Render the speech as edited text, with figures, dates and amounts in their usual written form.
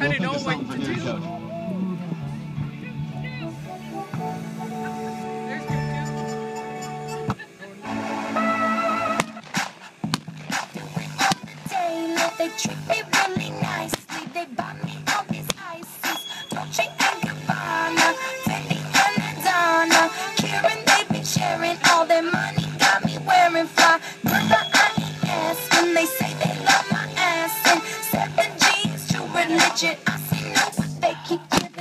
kind of know what to do. They treat me really nicely. They buy me all these ices, Dolce and Gabbana, Fendi and Adana. Karen, they be sharing all their money, got me wearing fly. Grandma, I ain't asking. They say they love my ass and 7 G's to religion. I see no what they keep giving.